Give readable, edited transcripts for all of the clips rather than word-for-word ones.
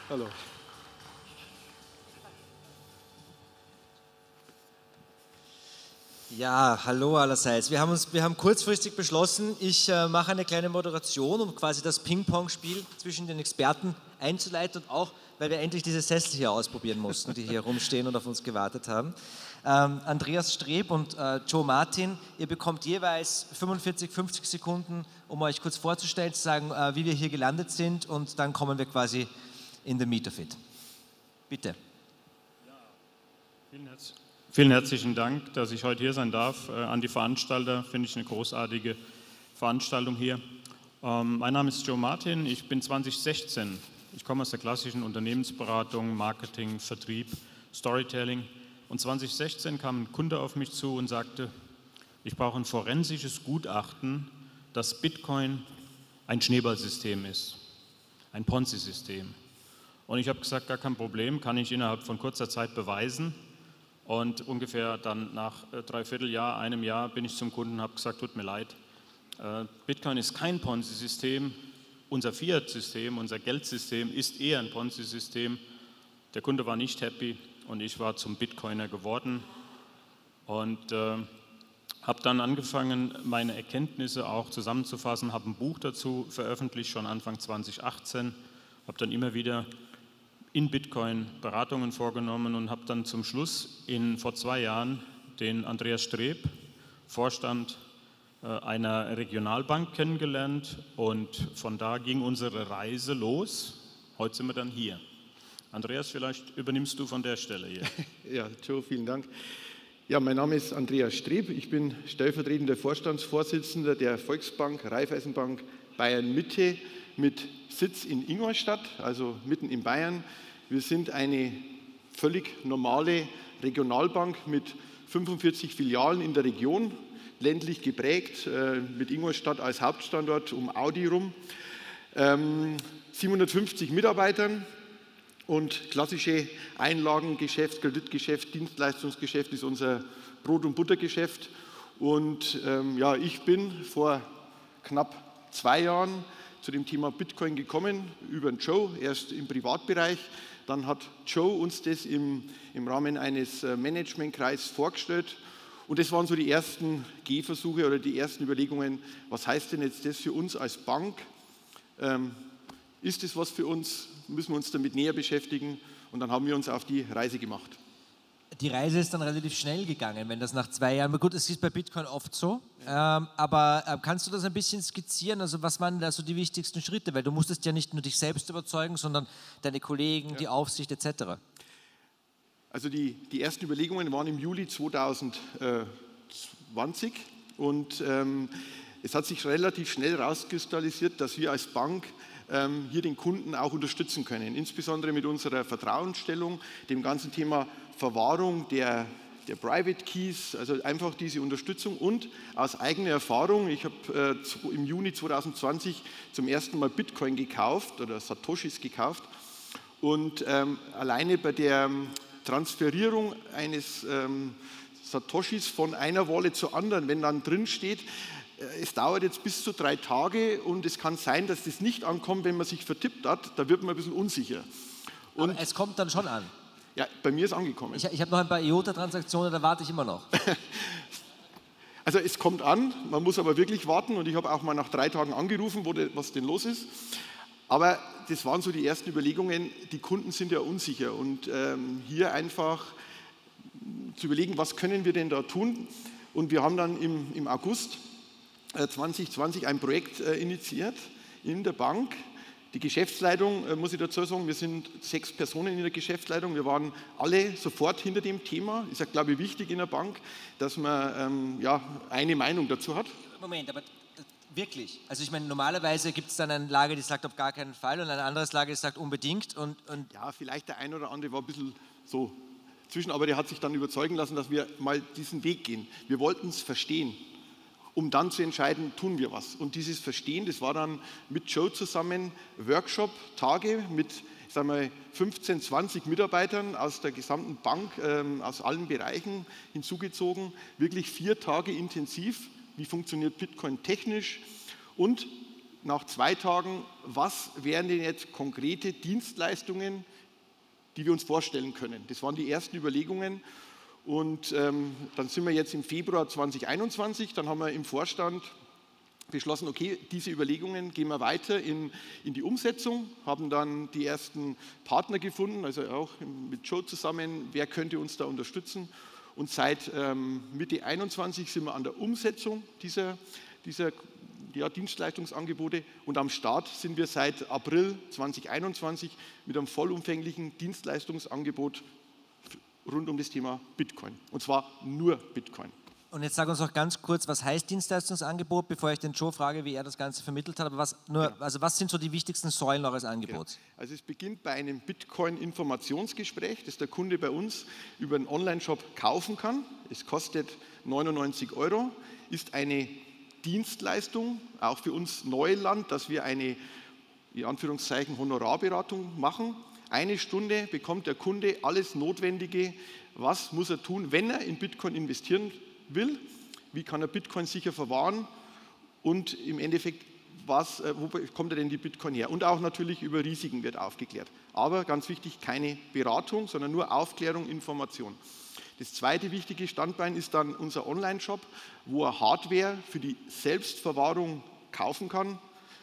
Hallo. Ja, hallo allerseits. Wir haben kurzfristig beschlossen, ich mache eine kleine Moderation, um quasi das Ping-Pong-Spiel zwischen den Experten einzuleiten und auch, weil wir endlich diese Sessel hier ausprobieren mussten, die hier rumstehen und auf uns gewartet haben. Andreas Streb und Joe Martin, ihr bekommt jeweils 45, 50 Sekunden, um euch kurz vorzustellen, zu sagen, wie wir hier gelandet sind, und dann kommen wir quasi in the meat of it. Bitte. Ja, vielen herzlichen Dank, dass ich heute hier sein darf. An die Veranstalter, finde ich eine großartige Veranstaltung hier. Mein Name ist Joe Martin, ich bin 2016. Ich komme aus der klassischen Unternehmensberatung, Marketing, Vertrieb, Storytelling. Und 2016 kam ein Kunde auf mich zu und sagte, ich brauche ein forensisches Gutachten, dass Bitcoin ein Schneeballsystem ist, ein Ponzi-System. Und ich habe gesagt, gar kein Problem, kann ich innerhalb von kurzer Zeit beweisen. Und ungefähr dann nach Dreivierteljahr, einem Jahr bin ich zum Kunden und habe gesagt, tut mir leid, Bitcoin ist kein Ponzi-System, unser Fiat-System, unser Geldsystem ist eher ein Ponzi-System. Der Kunde war nicht happy und ich war zum Bitcoiner geworden und habe dann angefangen, meine Erkenntnisse auch zusammenzufassen, habe ein Buch dazu veröffentlicht, schon Anfang 2018, habe dann immer wieder in Bitcoin Beratungen vorgenommen und habe dann zum Schluss vor 2 Jahren den Andreas Streb, Vorstand einer Regionalbank, kennengelernt, und von da ging unsere Reise los. Heute sind wir dann hier. Andreas, vielleicht übernimmst du von der Stelle hier. Ja, Joe, vielen Dank. Ja, mein Name ist Andreas Streb, ich bin stellvertretender Vorstandsvorsitzender der Volksbank Raiffeisenbank Bayern Mitte mit Sitz in Ingolstadt, also mitten in Bayern. Wir sind eine völlig normale Regionalbank mit 45 Filialen in der Region, ländlich geprägt, mit Ingolstadt als Hauptstandort um Audi rum, 750 Mitarbeitern, und klassische Einlagengeschäft, Kreditgeschäft, Dienstleistungsgeschäft ist unser Brot- und Buttergeschäft. Und ja, ich bin vor knapp 2 Jahren zu dem Thema Bitcoin gekommen, über den Joe, erst im Privatbereich. Dann hat Joe uns das im Rahmen eines Managementkreises vorgestellt. Und das waren so die ersten Gehversuche oder die ersten Überlegungen, was heißt denn jetzt das für uns als Bank? Ist das was für uns? Müssen wir uns damit näher beschäftigen? Und dann haben wir uns auf die Reise gemacht. Die Reise ist dann relativ schnell gegangen, wenn das nach 2 Jahren, gut, es ist bei Bitcoin oft so, aber kannst du das ein bisschen skizzieren, also was waren da so die wichtigsten Schritte, weil du musstest ja nicht nur dich selbst überzeugen, sondern deine Kollegen, die Aufsicht etc. Also die ersten Überlegungen waren im Juli 2020 und es hat sich relativ schnell herauskristallisiert, dass wir als Bank hier den Kunden auch unterstützen können, insbesondere mit unserer Vertrauensstellung, dem ganzen Thema Verwahrung der Private Keys, also einfach diese Unterstützung, und aus eigener Erfahrung, ich habe im Juni 2020 zum ersten Mal Bitcoin gekauft oder Satoshis gekauft, und alleine bei der Transferierung eines Satoshis von einer Wallet zur anderen, wenn dann drin steht, es dauert jetzt bis zu 3 Tage und es kann sein, dass das nicht ankommt, wenn man sich vertippt hat, da wird man ein bisschen unsicher. Und aber es kommt dann schon an? Ja, bei mir ist angekommen. Ich habe noch ein paar IOTA-Transaktionen, da warte ich immer noch. Also es kommt an, man muss aber wirklich warten, und ich habe auch mal nach 3 Tagen angerufen, was denn los ist. Aber das waren so die ersten Überlegungen, die Kunden sind ja unsicher, und hier einfach zu überlegen, was können wir denn da tun. Und wir haben dann im August 2020 ein Projekt initiiert in der Bank. Die Geschäftsleitung, muss ich dazu sagen, wir sind 6 Personen in der Geschäftsleitung, wir waren alle sofort hinter dem Thema. Ist ja, glaube ich, wichtig in der Bank, dass man eine Meinung dazu hat. Moment, aber wirklich? Also ich meine, normalerweise gibt es dann eine Lage, die sagt auf gar keinen Fall, und eine andere Lage, die sagt unbedingt. Und ja, vielleicht der ein oder andere war ein bisschen so zwischen, aber der hat sich dann überzeugen lassen, dass wir mal diesen Weg gehen. Wir wollten es verstehen, um dann zu entscheiden, tun wir was. Und dieses Verstehen, das war dann mit Joe zusammen Workshop-Tage mit, ich sage mal, 15, 20 Mitarbeitern aus der gesamten Bank, aus allen Bereichen hinzugezogen. Wirklich 4 Tage intensiv. Wie funktioniert Bitcoin technisch? Und nach 2 Tagen, was wären denn jetzt konkrete Dienstleistungen, die wir uns vorstellen können. Das waren die ersten Überlegungen. Und dann sind wir jetzt im Februar 2021, dann haben wir im Vorstand beschlossen, okay, diese Überlegungen gehen wir weiter in die Umsetzung, haben dann die ersten Partner gefunden, also auch mit Joe zusammen, wer könnte uns da unterstützen. Und seit Mitte 21 sind wir an der Umsetzung dieser Dienstleistungsangebote und am Start sind wir seit April 2021 mit einem vollumfänglichen Dienstleistungsangebot rund um das Thema Bitcoin. Und zwar nur Bitcoin. Und jetzt sag uns noch ganz kurz, was heißt Dienstleistungsangebot, bevor ich den Joe frage, wie er das Ganze vermittelt hat. Aber was sind so die wichtigsten Säulen eures Angebots? Genau. Also es beginnt bei einem Bitcoin-Informationsgespräch, das der Kunde bei uns über einen Online-Shop kaufen kann. Es kostet 99 €, ist eine Dienstleistung, auch für uns Neuland, dass wir eine, in Anführungszeichen, Honorarberatung machen. 1 Stunde bekommt der Kunde alles Notwendige, was muss er tun, wenn er in Bitcoin investieren will, wie kann er Bitcoin sicher verwahren und im Endeffekt, wo bekommt er denn die Bitcoin her? Und auch natürlich über Risiken wird aufgeklärt. Aber ganz wichtig, keine Beratung, sondern nur Aufklärung, Information. Das zweite wichtige Standbein ist dann unser Online-Shop, wo er Hardware für die Selbstverwahrung kaufen kann.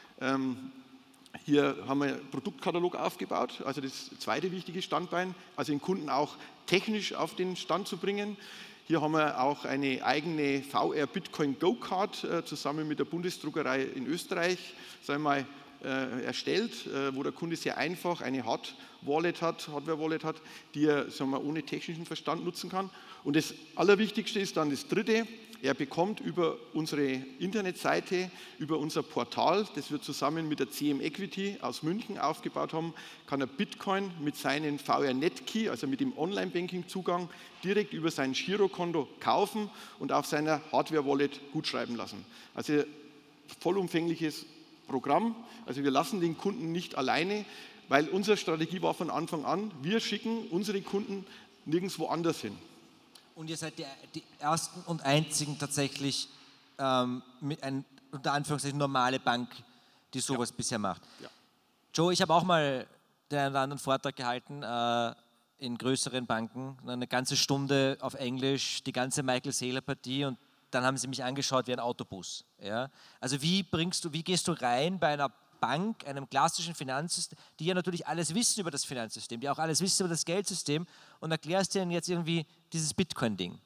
Hier haben wir einen Produktkatalog aufgebaut, also das zweite wichtige Standbein, also den Kunden auch technisch auf den Stand zu bringen. Hier haben wir auch eine eigene VR Bitcoin Go Card zusammen mit der Bundesdruckerei in Österreich, sagen wir mal, erstellt, wo der Kunde sehr einfach eine Hardware-Wallet hat, die er, sagen wir, ohne technischen Verstand nutzen kann. Und das Allerwichtigste ist dann das dritte, er bekommt über unsere Internetseite, über unser Portal, das wir zusammen mit der CM Equity aus München aufgebaut haben, kann er Bitcoin mit seinem VR Netkey, also mit dem Online-Banking-Zugang, direkt über sein Girokonto kaufen und auf seiner Hardware-Wallet gutschreiben lassen. Also vollumfängliches Programm. Also wir lassen den Kunden nicht alleine, weil unsere Strategie war von Anfang an, wir schicken unsere Kunden nirgendwo anders hin. Und ihr seid die ersten und einzigen tatsächlich mit einer, unter Anführungszeichen, normale Bank, die sowas bisher macht. Ja. Joe, ich habe auch mal den einen oder anderen Vortrag gehalten in größeren Banken, eine ganze Stunde auf Englisch, die ganze Michael Saylor-Partie und dann haben sie mich angeschaut wie ein Autobus. Ja? Also wie gehst du rein bei einer Bank, einem klassischen Finanzsystem, die ja natürlich alles wissen über das Finanzsystem, die auch alles wissen über das Geldsystem und erklärst dir jetzt irgendwie dieses Bitcoin-Ding?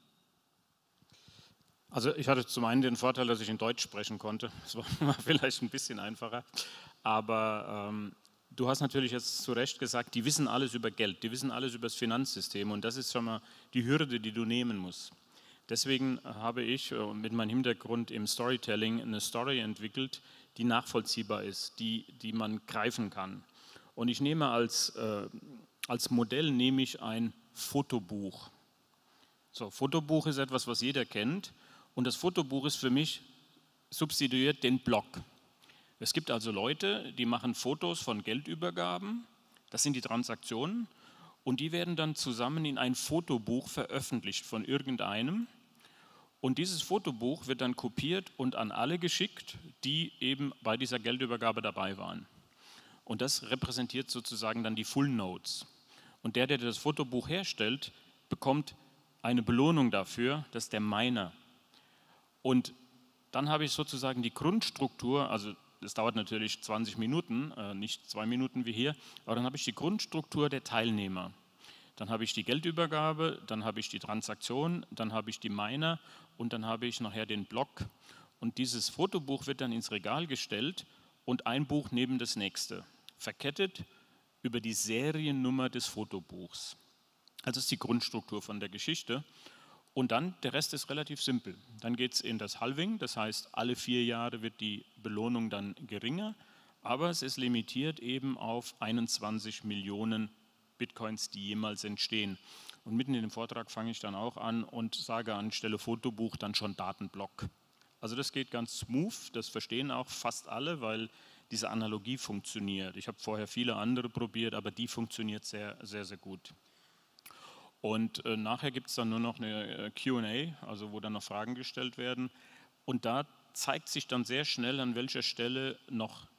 Also ich hatte zum einen den Vorteil, dass ich in Deutsch sprechen konnte. Das war vielleicht ein bisschen einfacher. Aber du hast natürlich jetzt zu Recht gesagt, die wissen alles über Geld, die wissen alles über das Finanzsystem und das ist schon mal die Hürde, die du nehmen musst. Deswegen habe ich mit meinem Hintergrund im Storytelling eine Story entwickelt, die nachvollziehbar ist, die man greifen kann. Und ich nehme als Modell nehme ich ein Fotobuch. So, Fotobuch ist etwas, was jeder kennt und das Fotobuch ist für mich substituiert den Blog. Es gibt also Leute, die machen Fotos von Geldübergaben, das sind die Transaktionen und die werden dann zusammen in ein Fotobuch veröffentlicht von irgendeinem. Und dieses Fotobuch wird dann kopiert und an alle geschickt, die eben bei dieser Geldübergabe dabei waren. Und das repräsentiert sozusagen dann die Full Notes. Und der das Fotobuch herstellt, bekommt eine Belohnung dafür, das ist der Miner. Und dann habe ich sozusagen die Grundstruktur, also es dauert natürlich 20 Minuten, nicht 2 Minuten wie hier, aber dann habe ich die Grundstruktur der Teilnehmer. Dann habe ich die Geldübergabe, dann habe ich die Transaktion, dann habe ich die Miner und dann habe ich nachher den Block. Und dieses Fotobuch wird dann ins Regal gestellt und ein Buch neben das nächste, verkettet über die Seriennummer des Fotobuchs. Also das ist die Grundstruktur von der Geschichte. Und dann, der Rest ist relativ simpel. Dann geht es in das Halving, das heißt, alle 4 Jahre wird die Belohnung dann geringer, aber es ist limitiert eben auf 21 Millionen Bitcoins, die jemals entstehen. Und mitten in dem Vortrag fange ich dann auch an und sage anstelle Fotobuch dann schon Datenblock. Also das geht ganz smooth, das verstehen auch fast alle, weil diese Analogie funktioniert. Ich habe vorher viele andere probiert, aber die funktioniert sehr, sehr, sehr gut. Und nachher gibt es dann nur noch eine Q&A, also wo dann noch Fragen gestellt werden. Und da zeigt sich dann sehr schnell, an welcher Stelle noch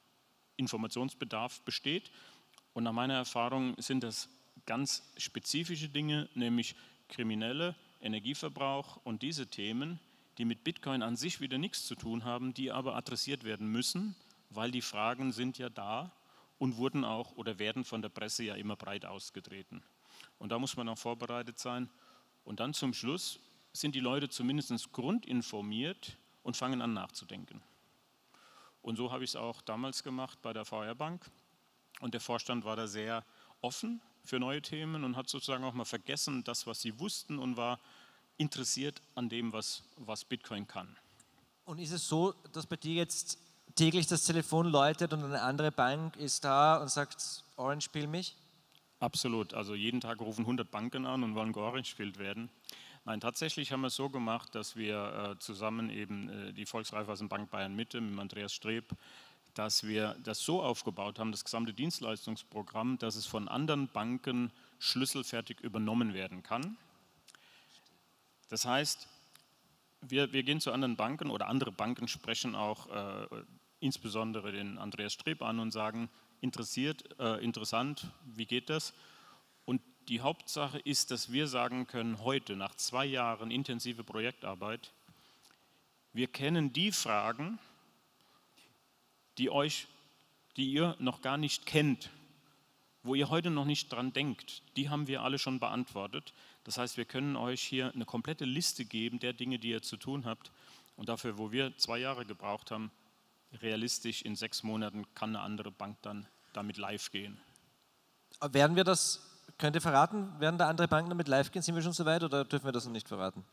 Informationsbedarf besteht. Und nach meiner Erfahrung sind das ganz spezifische Dinge, nämlich kriminelle Energieverbrauch und diese Themen, die mit Bitcoin an sich wieder nichts zu tun haben, die aber adressiert werden müssen, weil die Fragen sind ja da und wurden auch oder werden von der Presse ja immer breit ausgetreten. Und da muss man auch vorbereitet sein. Und dann zum Schluss sind die Leute zumindest grundinformiert und fangen an nachzudenken. Und so habe ich es auch damals gemacht bei der VR Bank. Und der Vorstand war da sehr offen für neue Themen und hat sozusagen auch mal vergessen, das, was sie wussten, und war interessiert an dem, was Bitcoin kann. Und ist es so, dass bei dir jetzt täglich das Telefon läutet und eine andere Bank ist da und sagt, Orange spiel mich? Absolut. Also jeden Tag rufen 100 Banken an und wollen georangespielt werden. Nein, tatsächlich haben wir es so gemacht, dass wir zusammen eben die Volksraiffeisenbank Bayern Mitte mit Andreas Streb, dass wir das so aufgebaut haben, das gesamte Dienstleistungsprogramm, dass es von anderen Banken schlüsselfertig übernommen werden kann. Das heißt, wir gehen zu anderen Banken oder andere Banken sprechen auch insbesondere den Andreas Streb an und sagen, interessant, wie geht das? Und die Hauptsache ist, dass wir sagen können, heute nach 2 Jahren intensive Projektarbeit, wir kennen die Fragen, die ihr noch gar nicht kennt, wo ihr heute noch nicht dran denkt, die haben wir alle schon beantwortet. Das heißt, wir können euch hier eine komplette Liste geben der Dinge, die ihr zu tun habt. Und dafür, wo wir 2 Jahre gebraucht haben, realistisch in 6 Monaten kann eine andere Bank dann damit live gehen. Könnt ihr verraten, werden da andere Banken damit live gehen? Sind wir schon so weit oder dürfen wir das noch nicht verraten?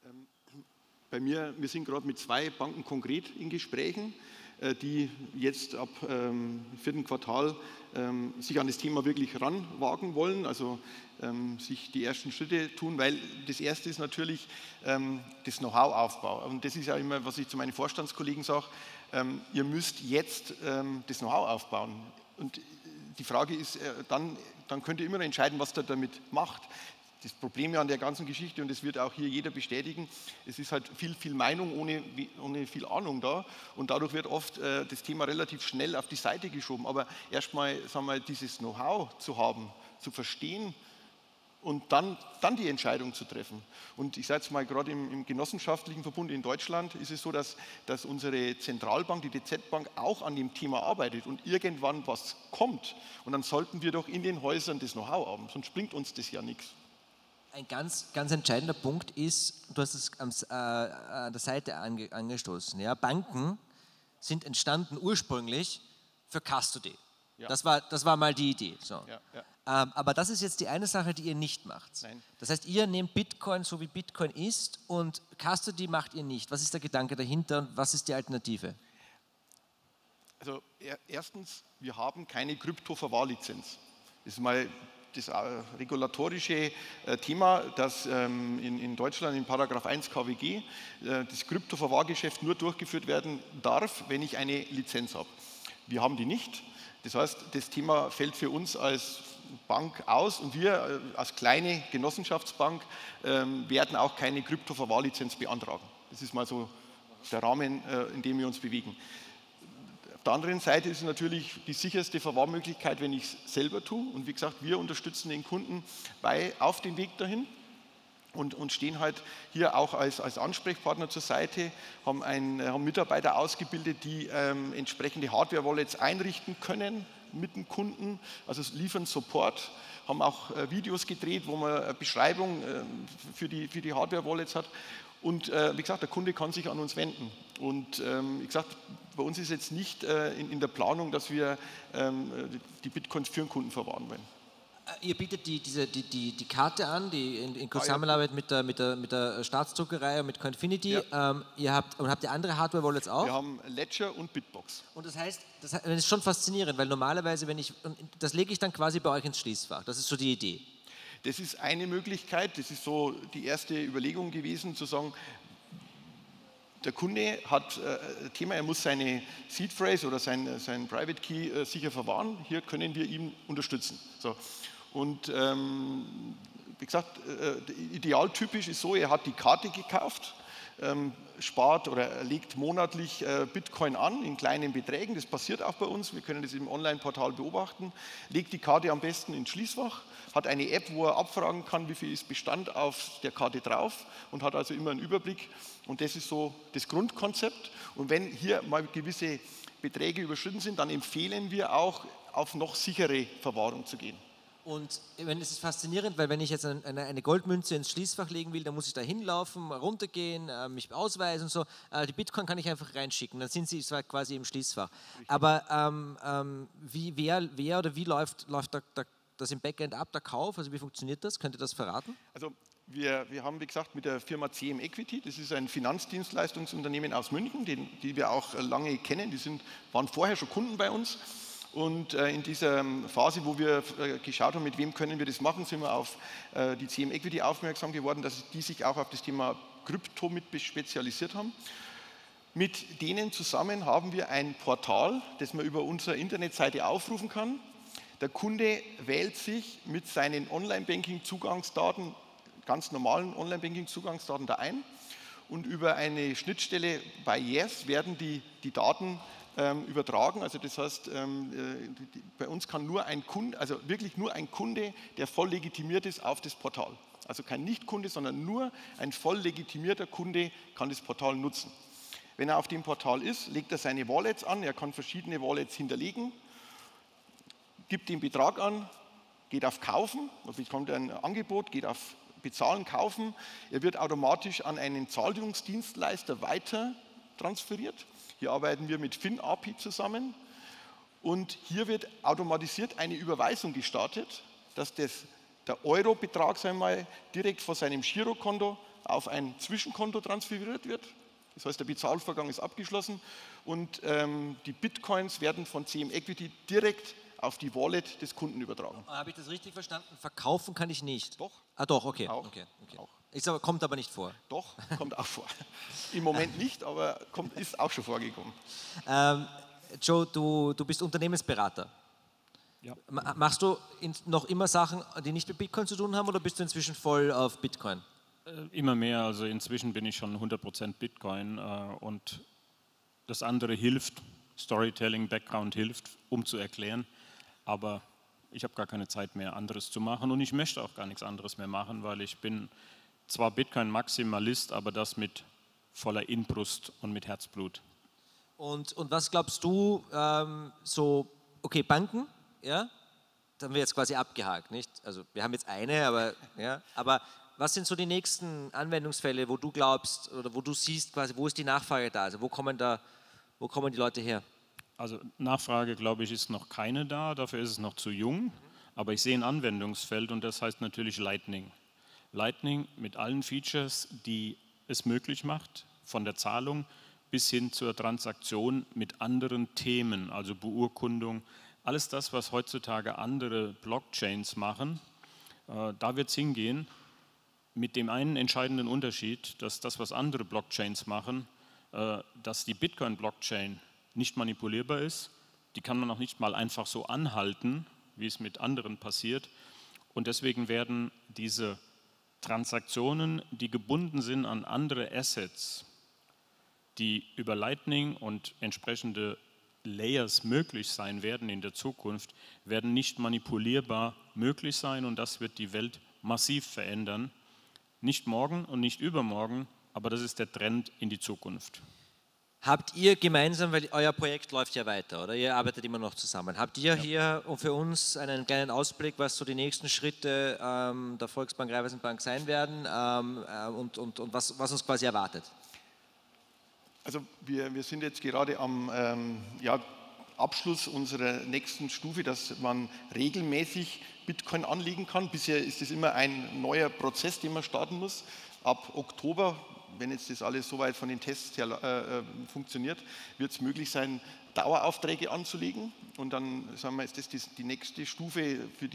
Wir sind gerade mit 2 Banken konkret in Gesprächen, die jetzt ab 4. Quartal sich an das Thema wirklich ranwagen wollen, also sich die ersten Schritte tun, weil das Erste ist natürlich das Know-how-Aufbau. Und das ist ja immer, was ich zu meinen Vorstandskollegen sage, ihr müsst jetzt das Know-how aufbauen. Und die Frage ist, dann könnt ihr immer entscheiden, was ihr damit macht. Das Problem an der ganzen Geschichte, und das wird auch hier jeder bestätigen, es ist halt viel Meinung ohne viel Ahnung da, und dadurch wird oft das Thema relativ schnell auf die Seite geschoben. Aber erstmal, sagen wir, dieses Know-how zu haben, zu verstehen und dann die Entscheidung zu treffen. Und ich sage jetzt mal, gerade im genossenschaftlichen Verbund in Deutschland ist es so, dass unsere Zentralbank, die DZ Bank, auch an dem Thema arbeitet und irgendwann was kommt. Und dann sollten wir doch in den Häusern das Know-how haben, sonst bringt uns das ja nichts. Ein ganz entscheidender Punkt ist, du hast es an der Seite angestoßen, ja, Banken sind entstanden ursprünglich für Custody. Ja. Das war mal die Idee. So. Ja, ja. Aber das ist jetzt die eine Sache, die ihr nicht macht. Nein. Das heißt, ihr nehmt Bitcoin so, wie Bitcoin ist, und Custody macht ihr nicht. Was ist der Gedanke dahinter und was ist die Alternative? Also erstens, wir haben keine Krypto-Verwahrlizenz. Das ist mal das regulatorische Thema, dass in Deutschland in Paragraph 1 KWG das Kryptoverwahrgeschäft nur durchgeführt werden darf, wenn ich eine Lizenz habe. Wir haben die nicht. Das heißt, das Thema fällt für uns als Bank aus, und wir als kleine Genossenschaftsbank werden auch keine Kryptoverwahrlizenz beantragen. Das ist mal so der Rahmen, in dem wir uns bewegen. Auf der anderen Seite ist es natürlich die sicherste Verwahrmöglichkeit, wenn ich es selber tue. Und wie gesagt, wir unterstützen den Kunden auf dem Weg dahin und stehen halt hier auch als Ansprechpartner zur Seite, haben Mitarbeiter ausgebildet, die entsprechende Hardware-Wallets einrichten können mit dem Kunden, also liefern Support, haben auch Videos gedreht, wo man eine Beschreibung für die Hardware-Wallets hat. Und wie gesagt, der Kunde kann sich an uns wenden. Und wie gesagt, bei uns ist jetzt nicht in der Planung, dass wir die Bitcoins für den Kunden verwahren wollen. Ihr bietet die Karte an, die in Zusammenarbeit mit der Staatsdruckerei und mit Coinfinity. Ja. Habt ihr andere Hardware-Wallets auch? Wir haben Ledger und Bitbox. Und das heißt, das ist schon faszinierend, weil normalerweise, das lege ich dann quasi bei euch ins Schließfach. Das ist so die Idee. Das ist eine Möglichkeit, das ist so die erste Überlegung gewesen, zu sagen, der Kunde hat ein Thema, er muss seine Seed Phrase oder sein Private Key sicher verwahren. Hier können wir ihn unterstützen. So. Und wie gesagt, idealtypisch ist so, er hat die Karte gekauft, spart oder legt monatlich Bitcoin an in kleinen Beträgen. Das passiert auch bei uns. Wir können das im Online-Portal beobachten. Legt die Karte am besten ins Schließfach, hat eine App, wo er abfragen kann, wie viel ist Bestand auf der Karte drauf und hat also immer einen Überblick. Und das ist so das Grundkonzept. Und wenn hier mal gewisse Beträge überschritten sind, dann empfehlen wir auch, auf noch sichere Verwahrung zu gehen. Und es ist faszinierend, weil wenn ich jetzt eine Goldmünze ins Schließfach legen will, dann muss ich da hinlaufen, runtergehen, mich ausweisen und so. Die Bitcoin kann ich einfach reinschicken, dann sind sie zwar quasi im Schließfach. Richtig. Aber wer oder wie läuft das im Backend ab, der Kauf? Also wie funktioniert das? Könnt ihr das verraten? Also wir haben, wie gesagt, mit der Firma CM Equity, das ist ein Finanzdienstleistungsunternehmen aus München, die wir auch lange kennen, waren vorher schon Kunden bei uns. Und in dieser Phase, wo wir geschaut haben, mit wem können wir das machen, sind wir auf die CM Equity aufmerksam geworden, dass die sich auch auf das Thema Krypto mit spezialisiert haben. Mit denen zusammen haben wir ein Portal, das man über unsere Internetseite aufrufen kann. Der Kunde wählt sich mit seinen Online-Banking-Zugangsdaten, ganz normalen Online-Banking-Zugangsdaten da ein und über eine Schnittstelle bei Yes werden die Daten übertragen. Also das heißt, bei uns kann nur ein Kunde, also wirklich nur ein Kunde, der voll legitimiert ist, auf das Portal. Also kein Nicht-Kunde, sondern nur ein voll legitimierter Kunde kann das Portal nutzen. Wenn er auf dem Portal ist, legt er seine Wallets an, er kann verschiedene Wallets hinterlegen, gibt den Betrag an, geht auf Kaufen, er bekommt ein Angebot, geht auf Bezahlen, Kaufen, er wird automatisch an einen Zahlungsdienstleister weiter transferiert. Hier arbeiten wir mit FinAPI zusammen und hier wird automatisiert eine Überweisung gestartet, dass der Eurobetrag, sagen wir mal, direkt von seinem Girokonto auf ein Zwischenkonto transferiert wird. Das heißt, der Bezahlvorgang ist abgeschlossen und die Bitcoins werden von CM Equity direkt auf die Wallet des Kunden übertragen. Habe ich das richtig verstanden? Verkaufen kann ich nicht? Doch. Ah doch, okay. Auch. Okay. Auch. Kommt aber nicht vor. Doch, kommt auch vor. Im Moment nicht, aber ist auch schon vorgekommen. Joe, du bist Unternehmensberater. Ja. Machst du noch immer Sachen, die nicht mit Bitcoin zu tun haben oder bist du inzwischen voll auf Bitcoin? Immer mehr, also inzwischen bin ich schon 100% Bitcoin und das andere hilft, Storytelling, Background hilft, um zu erklären, aber ich habe gar keine Zeit mehr, anderes zu machen und ich möchte auch gar nichts anderes mehr machen, weil ich bin zwar Bitcoin-Maximalist, aber das mit voller Inbrust und mit Herzblut. Und was glaubst du, okay, Banken, ja, da haben wir jetzt quasi abgehakt, nicht? Also wir haben jetzt eine, aber was sind so die nächsten Anwendungsfälle, wo du glaubst oder wo du siehst quasi, wo ist die Nachfrage da? Also wo kommen die Leute her? Also Nachfrage, glaube ich, ist noch keine da, dafür ist es noch zu jung, aber ich sehe ein Anwendungsfeld und das heißt natürlich Lightning. Lightning mit allen Features, die es möglich macht, von der Zahlung bis hin zur Transaktion mit anderen Themen, also Beurkundung, alles das, was heutzutage andere Blockchains machen, da wird es hingehen, mit dem einen entscheidenden Unterschied, dass das, was andere Blockchains machen, dass die Bitcoin-Blockchain nicht manipulierbar ist, die kann man auch nicht mal einfach so anhalten, wie es mit anderen passiert und deswegen werden diese Transaktionen, die gebunden sind an andere Assets, die über Lightning und entsprechende Layers möglich sein werden in der Zukunft, werden nicht manipulierbar möglich sein und das wird die Welt massiv verändern. Nicht morgen und nicht übermorgen, aber das ist der Trend in die Zukunft. Habt ihr gemeinsam, weil euer Projekt läuft ja weiter, oder? Ihr arbeitet immer noch zusammen. Habt ihr hier für uns einen kleinen Ausblick, was so die nächsten Schritte der Volksbank Raiffeisenbank sein werden und was uns quasi erwartet? Also wir sind jetzt gerade am Abschluss unserer nächsten Stufe, dass man regelmäßig Bitcoin anlegen kann. Bisher ist es immer ein neuer Prozess, den man starten muss. Ab Oktober, wenn jetzt das alles soweit von den Tests her funktioniert, wird es möglich sein, Daueraufträge anzulegen. Und dann sagen wir, ist das die nächste Stufe für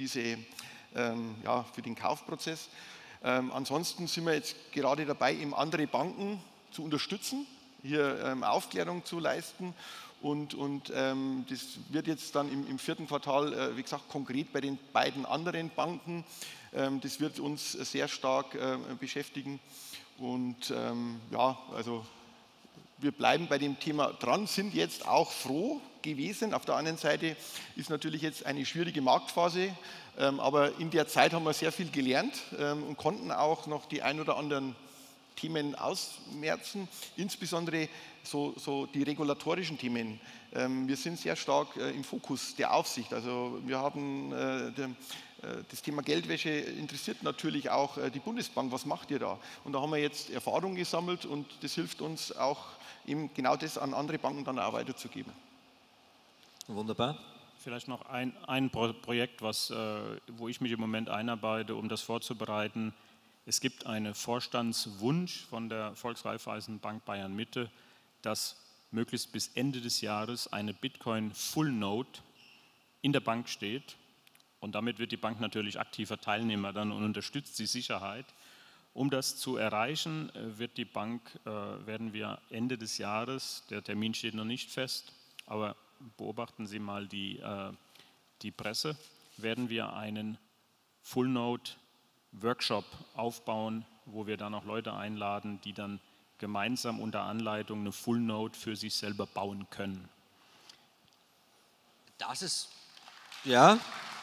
für den Kaufprozess. Ansonsten sind wir jetzt gerade dabei, eben andere Banken zu unterstützen, hier Aufklärung zu leisten. Und das wird jetzt dann im 4. Quartal, wie gesagt, konkret bei den beiden anderen Banken. Das wird uns sehr stark beschäftigen. Und ja, also wir bleiben bei dem Thema dran, sind jetzt auch froh gewesen. Auf der anderen Seite ist natürlich jetzt eine schwierige Marktphase, aber in der Zeit haben wir sehr viel gelernt und konnten auch noch die ein oder anderen Themen ausmerzen, insbesondere so die regulatorischen Themen. Wir sind sehr stark im Fokus der Aufsicht. Also wir haben das Thema Geldwäsche interessiert natürlich auch die Bundesbank. Was macht ihr da? Und da haben wir jetzt Erfahrung gesammelt und das hilft uns auch, eben genau das an andere Banken dann auch weiterzugeben. Wunderbar. Vielleicht noch ein Projekt, wo ich mich im Moment einarbeite, um das vorzubereiten. Es gibt einen Vorstandswunsch von der Volksraiffeisenbank Bayern Mitte, dass möglichst bis Ende des Jahres eine Bitcoin Full Node in der Bank steht. Und damit wird die Bank natürlich aktiver Teilnehmer dann und unterstützt die Sicherheit. Um das zu erreichen, werden wir Ende des Jahres, der Termin steht noch nicht fest, aber beobachten Sie mal die Presse, werden wir einen Full Node Workshop aufbauen, wo wir dann auch Leute einladen, die dann gemeinsam unter Anleitung eine Full Node für sich selber bauen können. Das ist, ja.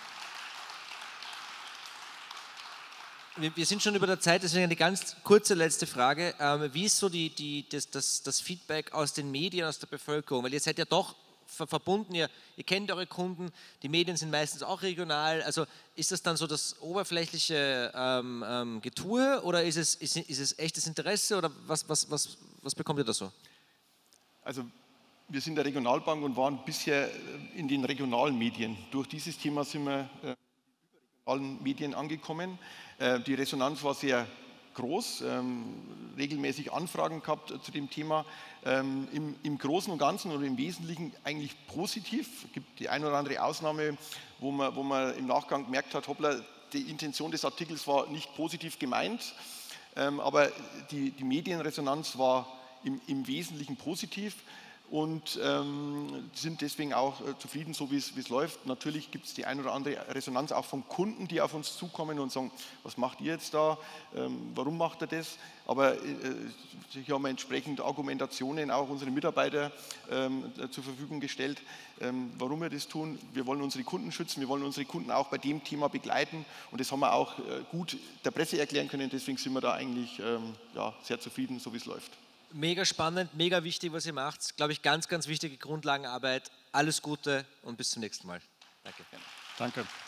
Wir sind schon über der Zeit, deswegen eine ganz kurze letzte Frage. Wie ist so das Feedback aus den Medien, aus der Bevölkerung? Weil ihr seid ja doch verbunden, ihr kennt eure Kunden, die Medien sind meistens auch regional. Also ist das dann so das oberflächliche Getue oder ist es echtes Interesse oder was bekommt ihr da so? Also wir sind eine Regionalbank und waren bisher in den regionalen Medien. Durch dieses Thema sind wir in den regionalen Medien angekommen. Die Resonanz war sehr groß, regelmäßig Anfragen gehabt zu dem Thema. Im Großen und Ganzen oder im Wesentlichen eigentlich positiv. Es gibt die eine oder andere Ausnahme, wo man im Nachgang gemerkt hat, hoppla, die Intention des Artikels war nicht positiv gemeint, aber die Medienresonanz war im Wesentlichen positiv. Und sind deswegen auch zufrieden, so wie es läuft. Natürlich gibt es die ein oder andere Resonanz auch von Kunden, die auf uns zukommen und sagen, was macht ihr jetzt da, warum macht ihr das? Aber hier haben wir entsprechend Argumentationen auch unsere Mitarbeiter zur Verfügung gestellt, warum wir das tun. Wir wollen unsere Kunden schützen, wir wollen unsere Kunden auch bei dem Thema begleiten und das haben wir auch gut der Presse erklären können, deswegen sind wir da eigentlich sehr zufrieden, so wie es läuft. Mega spannend, mega wichtig, was ihr macht. Glaube ich, ganz, ganz wichtige Grundlagenarbeit. Alles Gute und bis zum nächsten Mal. Danke. Danke.